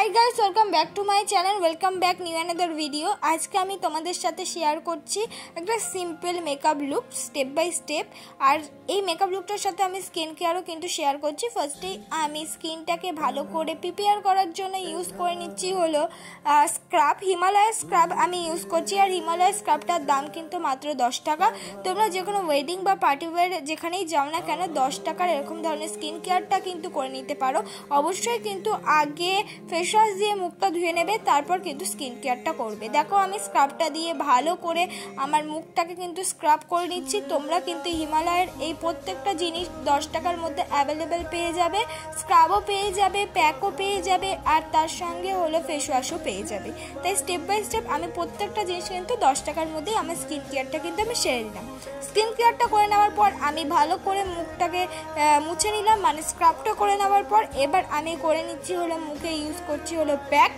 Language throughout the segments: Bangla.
High guys welcome back to my channel welcome back new another video. आज के आमी तोमादेर साथे शेयर करछि एकटा simple makeup look step by step और এই মেকআপ লুকটার সাথে আমি স্কিন কেয়ারও কিন্তু শেয়ার করছি। ফার্স্টেই আমি স্কিনটাকে ভালো করে প্রিপেয়ার করার জন্য ইউজ করে নিচ্ছি হলো স্ক্রাব, হিমালয় স্ক্রাব আমি ইউজ করছি। আর হিমালয় স্ক্রাবটার দাম কিন্তু মাত্র 10 টাকা। তোমরা যে কোনো ওয়েডিং বা পার্টি ওয়্যার যেখানেই যাও না কেন 10 টাকার এরকম ধরনের স্কিন কেয়ারটা কিন্তু করে নিতে পারো। অবশ্যই কিন্তু আগে ফেস ওয়াশ দিয়ে মুখটা ধুয়ে নেবে, তারপর কিন্তু স্কিন কেয়ারটা করবে। দেখো আমি স্ক্রাবটা দিয়ে ভালো করে আমার মুখটাকে কিন্তু স্ক্রাব করে নিচ্ছি। তোমরা কিন্তু হিমালয়ের এই প্রত্যেকটা জিনিস 10 টাকার মধ্যে অ্যাভেলেবেল পেয়ে যাবে, স্ক্রাবও পেয়ে যাবে, প্যাকও পেয়ে যাবে আর তার সঙ্গে হলো ফেস ওয়াশও পেয়ে যাবে। তাই স্টেপ বাই স্টেপ আমি প্রত্যেকটা জিনিস কিন্তু 10 টাকার মধ্যেই আমার স্কিন কেয়ারটা কিন্তু আমি সেরে দিলাম। স্কিন কেয়ারটা করে নেওয়ার পর আমি ভালো করে মুখটাকে মুছে নিলাম, মানে স্ক্রাবটা করে নেওয়ার পর এবার আমি করে নিচ্ছি হলো মুখে ইউজ করছি হলো প্যাক।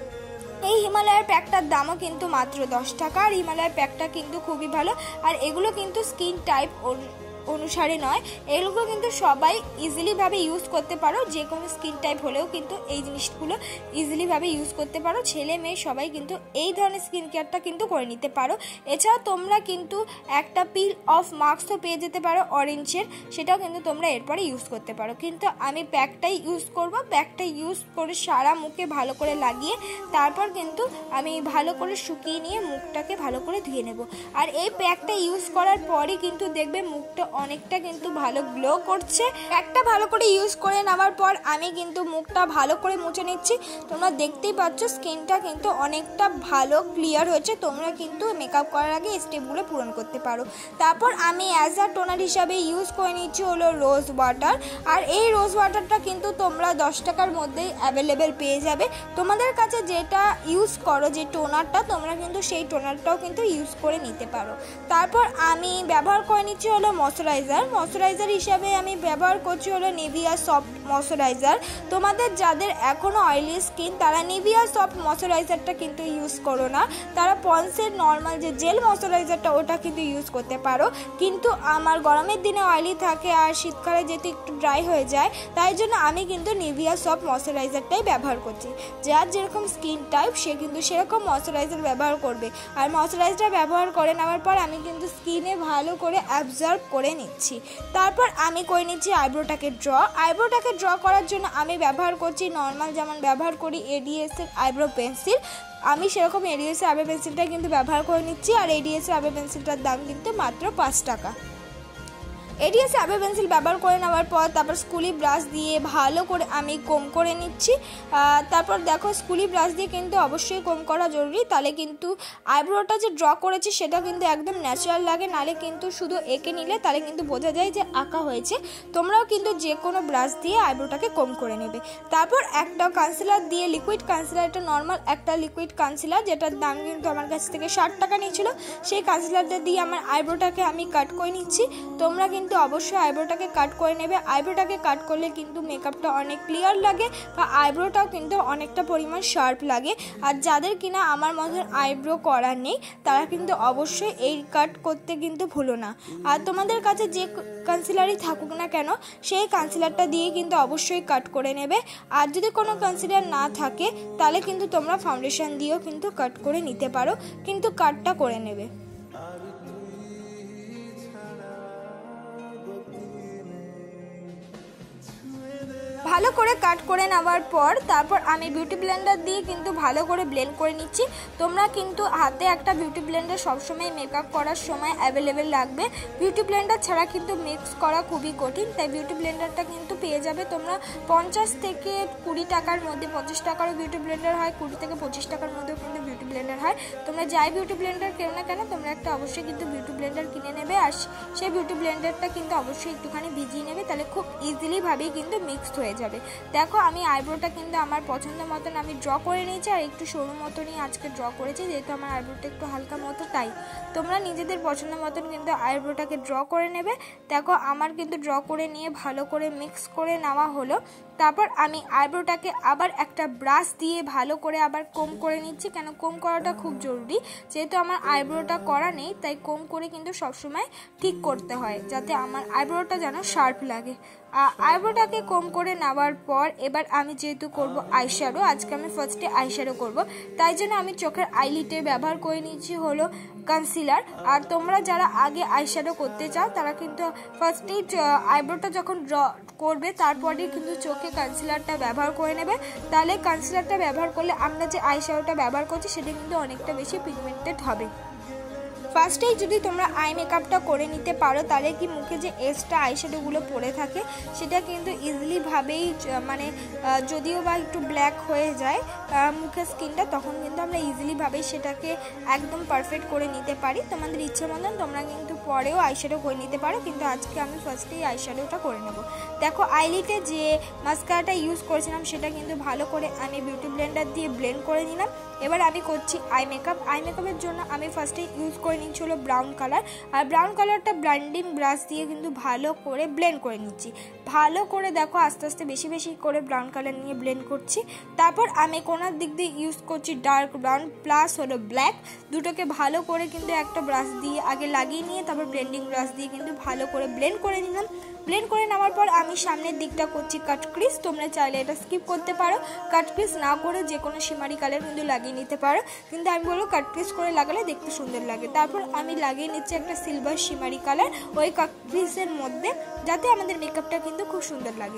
এই হিমালয়ের প্যাকটার দামও কিন্তু মাত্র 10 টাকা। আর হিমালয়ের প্যাকটা কিন্তু খুবই ভালো আর এগুলো কিন্তু স্কিন টাইপ অনুসারে নয়, এগুলো কিন্তু সবাই ইজিলি ভাবে ইউজ করতে পারো। যে কোনো স্কিন টাইপ হলেও কিন্তু এই জিনিসগুলো ইজিলি ভাবে ইউজ করতে পারো। ছেলে মেয়ে সবাই কিন্তু এই ধরনের স্কিন কেয়ারটা কিন্তু করে নিতে পারো। এছাড়াও তোমরা কিন্তু একটা পিল অফ মাস্কও পেয়ে যেতে পারো অরেঞ্জের, সেটাও কিন্তু তোমরা এরপরে ইউজ করতে পারো। কিন্তু আমি প্যাকটাই ইউজ করব। প্যাকটা ইউজ করে সারা মুখে ভালো করে লাগিয়ে তারপর কিন্তু আমি ভালো করে শুকিয়ে নিয়ে মুখটাকে ভালো করে ধুয়ে নেব। আর এই প্যাকটা ইউজ করার পরে কিন্তু দেখবে মুখটা অনেকটা কিন্তু ভালো গ্লো করছে। একটা ভালো করে ইউজ করে নেওয়ার পর আমি কিন্তু মুখটা ভালো করে মুছে নিচ্ছি। তোমরা দেখতেই পাচ্ছ স্কিনটা কিন্তু অনেকটা ভালো ক্লিয়ার হয়েছে। তোমরা কিন্তু মেকআপ করার আগে স্টেপগুলো পূরণ করতে পারো। তারপর আমি অ্যাজ আ টোনার হিসাবে ইউজ করে নিচ্ছি হলো রোজ ওয়াটার। আর এই রোজ ওয়াটারটা কিন্তু তোমরা 10 টাকার মধ্যেই অ্যাভেলেবেল পেয়ে যাবে। তোমাদের কাছে যেটা ইউজ করো যে টোনারটা, তোমরা কিন্তু সেই টোনারটাও কিন্তু ইউজ করে নিতে পারো। তারপর আমি ব্যবহার করে নিচ্ছি হলো ময়শ্চারাইজার হিসাবে আমি ব্যবহার করছি হলো নিভিয়া সফট ময়শ্চারাইজার। তোমাদের যাদের এখনও অয়েলি স্কিন তারা নিভিয়া সফট ময়শ্চারাইজারটা কিন্তু ইউজ করো না, তারা পন্সের নর্মাল যে জেল ময়শ্চারাইজারটা ওটা কিন্তু ইউজ করতে পারো। কিন্তু আমার গরমের দিনে অয়েলি থাকে আর শীতকালে যেহেতু একটু ড্রাই হয়ে যায়, তাই জন্য আমি কিন্তু নিভিয়া সফট ময়শ্চারাইজারটাই ব্যবহার করছি। যার যেরকম স্কিন টাইপ সে কিন্তু সেরকম ময়শ্চারাইজার ব্যবহার করবে। আর ময়শ্চারাইজার ব্যবহার করে নেওয়ার পর আমি কিন্তু স্কিনে ভালো করে অ্যাবজর্ব করে নিচ্ছি। তারপর আমি করে নিচ্ছি আইব্রোটাকে ড্র করার জন্য আমি ব্যবহার করছি নর্মাল যেমন ব্যবহার করি এডিএস এর আইব্রো পেন্সিল। আমি সেরকম এডিএস এর আইব্রো পেন্সিলটা কিন্তু ব্যবহার করে নিচ্ছি। আর এডিএস এর আইব্রো পেন্সিলটার দাম কিন্তু মাত্র 5 টাকা। এডিএস আইব্রো পেন্সিল ব্যবহার করে নেওয়ার পর তারপর স্কুলি ব্রাশ দিয়ে ভালো করে আমি কম করে নিচ্ছি। তারপর দেখো স্কুলি ব্রাশ দিয়ে কিন্তু অবশ্যই কম করা জরুরি, তাহলে কিন্তু আইব্রোটা যে ড্র করেছি সেটা কিন্তু একদম ন্যাচারাল লাগে, নালে কিন্তু শুধু এঁকে নিলে তাহলে কিন্তু বোঝা যায় যে আঁকা হয়েছে। তোমরাও কিন্তু যে কোনো ব্রাশ দিয়ে আইব্রোটাকে কম করে নেবে। তারপর একটা কনসিলার দিয়ে লিকুইড কনসিলার, এটা নর্মাল একটা লিকুইড কনসিলার যেটার দাম কিন্তু আমার কাছ থেকে 60 টাকা নিয়েছিল, সেই কনসিলারটা দিয়ে আমার আইব্রোটাকে আমি কাট করে নিচ্ছি। তোমরা কিন্তু অবশ্যই আইব্রোটাকে কাট করে নেবে। আইব্রোটাকে কাট করলে কিন্তু মেকআপটা অনেক ক্লিয়ার লাগে বা আইব্রোটাও কিন্তু অনেকটা পরিমাণ শার্প লাগে। আর যাদের কিনা আমার মতন আইব্রো করার নেই তারা কিন্তু অবশ্যই এই কাট করতে কিন্তু ভুলো না। আর তোমাদের কাছে যে কনসিলারই থাকুক না কেন সেই কনসিলারটা দিয়ে কিন্তু অবশ্যই কাট করে নেবে। আর যদি কোনো কনসিলার না থাকে তাহলে কিন্তু তোমরা ফাউন্ডেশন দিয়েও কিন্তু কাট করে নিতে পারো, কিন্তু কাটটা করে নেবে। ভালো করে কাট করে নেওয়ার পর তারপর আমি বিউটি ব্লেন্ডার দিয়ে কিন্তু ভালো করে ব্লেন্ড করে নিচ্ছি। তোমরা কিন্তু হাতে একটা বিউটি ব্লেন্ডার সবসময় মেকআপ করার সময় অ্যাভেলেবেল রাখবে। বিউটি ব্লেন্ডার ছাড়া কিন্তু মিক্স করা খুবই কঠিন, তাই বিউটি ব্লেন্ডারটা কিন্তু পেয়ে যাবে তোমরা 50 থেকে 20 টাকার মধ্যে। 50 টাকারও বিউটি ব্লেন্ডার হয়, 20 থেকে 25 টাকার মধ্যেও কিন্তু বিউটি ব্লেন্ডার হয়। তোমরা যাই বিউটি ব্লেন্ডার কেনো না কেন তোমরা একটা অবশ্যই কিন্তু বিউটি ব্লেন্ডার কিনে নেবে। আর সেই বিউটি ব্লেন্ডারটা কিন্তু অবশ্যই একটুখানি ভিজিয়ে নেবে, তাহলে খুব ইজিলি ভাবেই কিন্তু মিক্সড হয়ে যাবে। দেখো আমি আইব্রোটা কিন্তু আমার পছন্দ মতন আমি ড্র করে নিয়েছি আর একটু সরু মতনই আজকে ড্র করেছি, যেহেতু আমার আইব্রোটা একটু হালকা মতো, তাই তোমরা নিজেদের পছন্দ মতন কিন্তু আইব্রোটাকে ড্র করে নেবে। দেখো আমার কিন্তু ড্র করে নিয়ে ভালো করে মিক্স করে নেওয়া হলো। তারপর আমি আইব্রোটাকে আবার একটা ব্রাশ দিয়ে ভালো করে আবার কম করে নিচ্ছি। কেন কম করাটা খুব জরুরি, যেহেতু আমার আইব্রোটা করা নেই তাই কম করে কিন্তু সবসময় ঠিক করতে হয় যাতে আমার আইব্রোটা যেন শার্প লাগে। আইব্রোটাকে কম করে নেওয়ার পর এবার আমি যেহেতু করব আইশ্যাডো, আজকে আমি ফার্স্টে আইশ্যাডো করব, তাই জন্য আমি চোখের আইলিটে ব্যবহার করে নিচ্ছি হলো কনসিলার। আর তোমরা যারা আগে আইশ্যাডো করতে চাও তারা কিন্তু ফার্স্টেই আইব্রোটা যখন ড্র করবে তারপরে কিন্তু চোখে কনসিলারটা ব্যবহার করে নেবে। তাহলে কনসিলারটা ব্যবহার করলে আমরা যে আইশ্যাডোটা ব্যবহার করছি সেটা কিন্তু অনেকটা বেশি পিগমেন্টেড হবে। ফার্স্টেই যদি তোমরা আই মেকআপটা করে নিতে পারো তাহলে কি মুখে যে এক্সট্রা আইশ্যাডোগুলো পড়ে থাকে সেটা কিন্তু ইজিলিভাবেই মানে যদিও বা একটু ব্ল্যাক হয়ে যায় মুখের স্কিনটা, তখন কিন্তু আমরা ইজিলিভাবেই সেটাকে একদম পারফেক্ট করে নিতে পারি। তোমাদের ইচ্ছে মতন তোমরা কিন্তু পরেও আইশ্যাডো করে নিতে পারো, কিন্তু আজকে আমি ফার্স্টেই আইশ্যাডোটা করে নেব। দেখো আইলিটে যে মাস্কারাটা ইউজ করেছিলাম সেটা কিন্তু ভালো করে আমি বিউটি ব্লেন্ডার দিয়ে ব্লেন্ড করে নিলাম। এবার আমি করছি আই মেকআপ। আই মেকআপের জন্য আমি ফার্স্টে ইউজ করে নিচ্ছি হলো ব্রাউন কালার, আর ব্রাউন কালারটা ব্লেন্ডিং ব্রাশ দিয়ে কিন্তু ভালো করে ব্লেন্ড করে নিচ্ছি। ভালো করে দেখো আস্তে আস্তে বেশি বেশি করে ব্রাউন কালার নিয়ে ব্লেন্ড করছি। তারপর আমি কোনার দিক দিয়ে ইউজ করছি ডার্ক ব্রাউন প্লাস হলো ব্ল্যাক, দুটোকে ভালো করে কিন্তু একটা ব্রাশ দিয়ে আগে লাগিয়ে নিয়ে তারপর ব্লেন্ডিং ব্রাশ দিয়ে কিন্তু ভালো করে ব্লেন্ড করে নিলাম। ব্লেন্ড করে নেওয়ার পর আমি সামনের দিকটা করছি কাট ক্রিজ। তোমরা চাইলে এটা স্কিপ করতে পারো, কাট ক্রিজ না করে যে কোনো শিমারি কালার কিন্তু লাগিয়ে নিতে পারো, কিন্তু আমি বলবো কাট ক্রিজ করে লাগালে দেখতে সুন্দর লাগে। তারপর আমি লাগিয়ে নিচ্ছি একটা সিলভার শিমারি কালার ওই কাট ক্রিজের মধ্যে, যাতে আমাদের মেকআপটা কিন্তু খুব সুন্দর লাগে।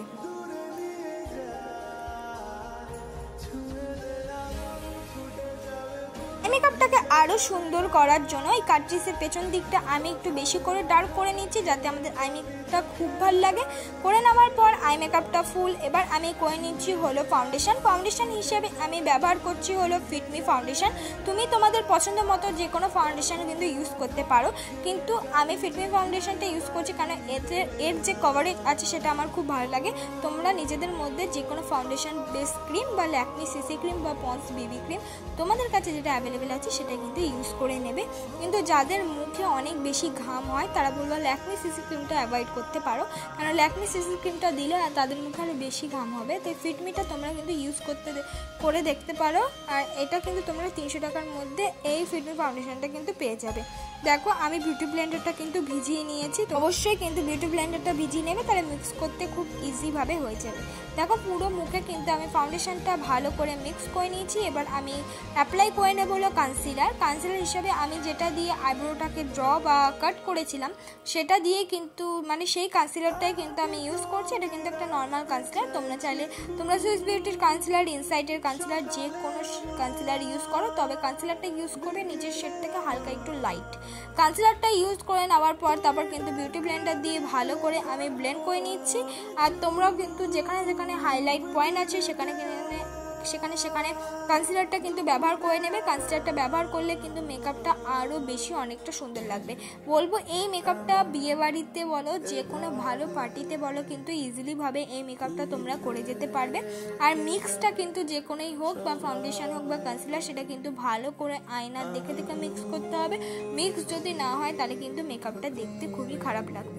মেকআপটাকে আরো সুন্দর করার জন্য এই কাটরিসের পেছন দিকটা আমি একটু বেশি করে ডার্ক করে নিচ্ছি যাতে আমাদের আই মেকআপটা খুব ভালো লাগে। করে নেওয়ার পর আই মেকআপটা ফুল। এবার আমি করে নিচ্ছি হলো ফাউন্ডেশন। ফাউন্ডেশন হিসেবে আমি ব্যবহার করছি হলো ফিটমি ফাউন্ডেশন। তুমি তোমাদের পছন্দ মতো যে কোনো ফাউন্ডেশন কিন্তু ইউজ করতে পারো, কিন্তু আমি ফিটমি ফাউন্ডেশনটা ইউজ করছি কারণ এর যে কভারেজ আছে সেটা আমার খুব ভালো লাগে। তোমরা নিজেদের মধ্যে যে কোনো ফাউন্ডেশন বেস ক্রিম বা ল্যাকমি সিসি ক্রিম বা পন্স বিবি ক্রিম তোমাদের কাছে যেটা অ্যাভেলেবেল আছে সেটা কিন্তু ইউজ করে নেবে। কিন্তু যাদের মুখে অনেক বেশি ঘাম হয় তারা বলবো ল্যাকমি সিসি ক্রিমটা অ্যাভয়েড করতে পারো, কারণ ল্যাকমি সিসি ক্রিমটা দিলে তাদের মুখে আরও বেশি ঘাম হবে। তো ফিটমিটা তোমরা কিন্তু ইউজ করে দেখতে পারো, আর এটা কিন্তু তোমরা 300 টাকার মধ্যে এই ফিটমি ফাউন্ডেশনটা কিন্তু পেয়ে যাবে। দেখো আমি বিউটি ব্লেন্ডারটা কিন্তু ভিজিয়ে নিয়েছি, তো অবশ্যই কিন্তু বিউটি ব্লেন্ডারটা ভিজিয়ে নেবে, তাহলে মিক্স করতে খুব ইজিভাবে হয়ে যাবে। দেখো পুরো মুখে কিন্তু আমি ফাউন্ডেশনটা ভালো করে মিক্স করে নিয়েছি। এবার আমি অ্যাপ্লাই করে নেব হলো কনসিলার। কনসিলার হিসাবে আমি যেটা দিয়ে আইব্রোটাকে ড্র বা কাট করেছিলাম সেটা দিয়ে কিন্তু মানে সেই কনসিলারটাই কিন্তু আমি ইউজ করছি। এটা কিন্তু একটা নর্মাল কনসিলার, তোমরা চাইলে তোমরা সুইস বিউটির কনসিলার, ইনসাইটের কনসিলার যে কোনো কনসিলার ইউজ করো, তবে কনসিলারটা ইউজ করবে নিজের শেড থেকে হালকা একটু লাইট। কনসিলারটা ইউজ করে নেওয়ার পর তারপর কিন্তু বিউটি ব্লেন্ডার দিয়ে ভালো করে আমি ব্লেন্ড করে নিচ্ছি। আর তোমরাও কিন্তু যেখানে যেখানে হাইলাইট পয়েন্ট আছে সেখানে সেখানে কনসিলারটা কিন্তু ব্যবহার করে নেবে। কনসিলারটা ব্যবহার করলে কিন্তু মেকআপটা আরও বেশি অনেকটা সুন্দর লাগবে। বলবো এই মেকআপটা বিয়েবাড়িতে বলো যে কোনো ভালো পার্টিতে বলো কিন্তু ইজিলিভাবে এই মেকআপটা তোমরা করে যেতে পারবে। আর মিক্সটা কিন্তু যে কোনোই হোক বা ফাউন্ডেশন হোক বা কনসিলার সেটা কিন্তু ভালো করে আয়নার দেখে দেখে মিক্স করতে হবে। মিক্স যদি না হয় তাহলে কিন্তু মেকআপটা দেখতে খুবই খারাপ লাগবে।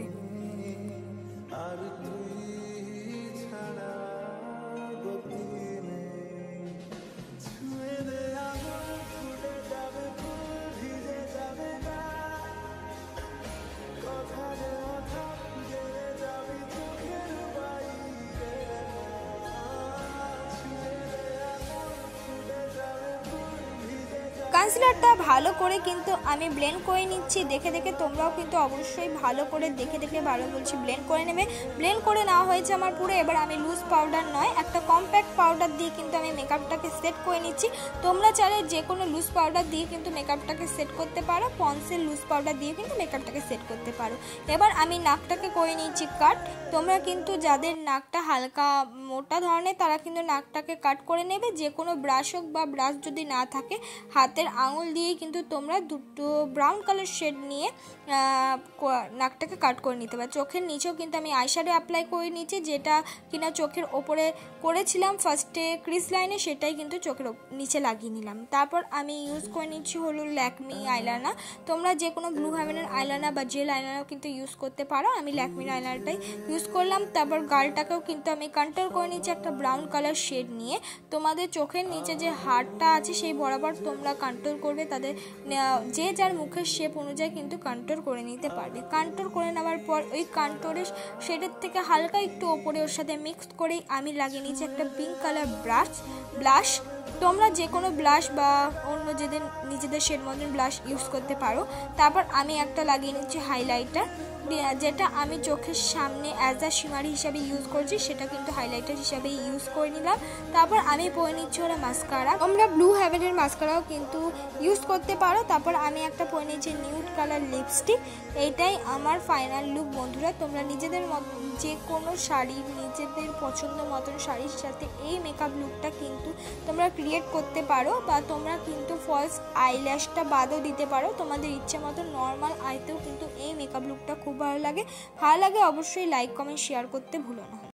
কনসিলারটা ভালো করে কিন্তু আমি ব্লেন্ড করে নিচ্ছি দেখে দেখে, তোমরাও কিন্তু অবশ্যই ভালো করে দেখে দেখে ভালো বলছি ব্লেন্ড করে নেবে। ব্লেন্ড করে নেওয়া হয়েছে আমার পুরো। এবার আমি লুজ পাউডার নয় একটা কম্প্যাক্ট পাউডার দিয়ে কিন্তু আমি মেকআপটাকে সেট করে নিচ্ছি। তোমরা চাইলে যে কোনো লুজ পাউডার দিয়ে কিন্তু মেকআপটাকে সেট করতে পারো, পন্সের লুজ পাউডার দিয়ে কিন্তু মেকআপটাকে সেট করতে পারো। এবার আমি নাকটাকে করে নিচ্ছি কাট। তোমরা কিন্তু যাদের নাকটা হালকা মোটা ধরনের তারা কিন্তু নাকটাকে কাট করে নেবে। যে কোনো ব্রাশ হোক বা ব্রাশ যদি না থাকে হাতের আঙুল দিয়ে কিন্তু তোমরা দুটো ব্রাউন কালার শেড নিয়ে নাকটাকে কাট করে নিতে পারো। চোখের নিচেও কিন্তু আমি আইশ্যাডো অ্যাপ্লাই করে নিচ্ছি, যেটা কিনা চোখের ওপরে করেছিলাম ফার্স্টে ক্রিজ লাইনে, সেটাই কিন্তু চোখের নিচে লাগিয়ে নিলাম। তারপর আমি ইউজ করে নিচ্ছি হলো ল্যাকমি আইলাইনার। তোমরা যে কোনো ব্লু হেভেনের আইলাইনার বা জেল আইলাইনারও কিন্তু ইউজ করতে পারো, আমি ল্যাকমির আইলাইনারটাই ইউজ করলাম। তারপর গালটাকেও কিন্তু আমি কন্ট্রোল করে নিচ্ছি একটা ব্রাউন কালার শেড নিয়ে। তোমাদের চোখের নিচে যে হাড়টা আছে সেই বরাবর তোমরা কন্ট্রোল কন্ট্রোল করবে, তাদের যে যার মুখের শেপ অনুযায়ী কিন্তু কন্ট্রোল করে নিতে পারবে। কন্ট্রোল করে নেওয়ার পর ওই কন্ট্রোলের শেডের থেকে হালকা একটু ওপরে ওর সাথে মিক্স করেই আমি লাগিয়ে নিয়েছি একটা পিঙ্ক কালার ব্লাশ। তোমরা যে কোনো ব্লাশ বা অন্য নিজেদের শেড মতন ব্লাশ ইউজ করতে পারো। তারপর আমি একটা লাগিয়ে নিচ্ছি হাইলাইটার, যেটা আমি চোখের সামনে অ্যাজ আ শিমারি হিসাবে ইউজ করছি, সেটা কিন্তু হাইলাইটার হিসাবে ইউজ করে নিলাম। তারপর আমি পরে নিচ্ছি ওরা মাস্কারা, তোমরা ব্লু হেভেনের মাস্কারাও কিন্তু ইউজ করতে পারো। তারপর আমি একটা পরে নিচ্ছি নিউড কালার লিপস্টিক। এইটাই আমার ফাইনাল লুক বন্ধুরা। তোমরা নিজেদের যে কোনো শাড়ি, নিজেদের পছন্দ মতন শাড়ির সাথে এই মেকআপ লুকটা কিন্তু তোমরা ক্রিয়েট করতে পারো, বা তোমরা কিন্তু ফলস আইল্যাশটা বাদও দিতে পারো। তোমাদের ইচ্ছে মতো নর্মাল আইতেও কিন্তু এই মেকআপ লুকটা খুব ভালো লাগে। অবশ্যই লাইক কমেন্ট শেয়ার করতে ভুলো না।